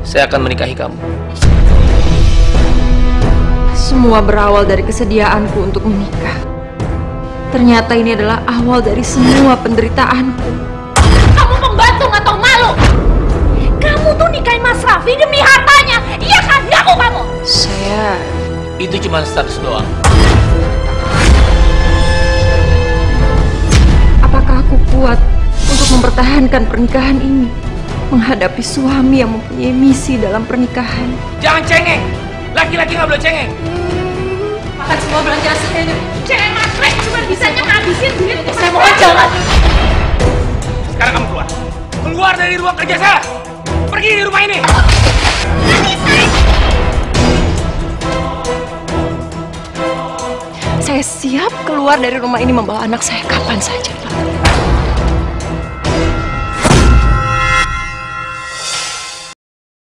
saya akan menikahi kamu. Semua berawal dari kesediaanku untuk menikah. Ternyata ini adalah awal dari semua penderitaanku. Kamu pembantu nggak tahu malu. Kamu tuh nikahin Mas Raffi demi hartanya. Iya kan? Ngaku kamu. Saya... Itu cuma status doang. Apakah aku kuat untuk mempertahankan pernikahan ini? Menghadapi suami yang mempunyai misi dalam pernikahan. Jangan cengeng. Laki-laki nggak boleh cengeng. Makan semua belanjaan saya nih. Cengeng Mas Raffi cuma bisanya ngabisin duit. Saya mohon jangan. Sekarang kamu keluar. Keluar dari ruang kerja saya. Pergi dari rumah ini. Saya siap keluar dari rumah ini membawa anak saya kapan saja, Pak.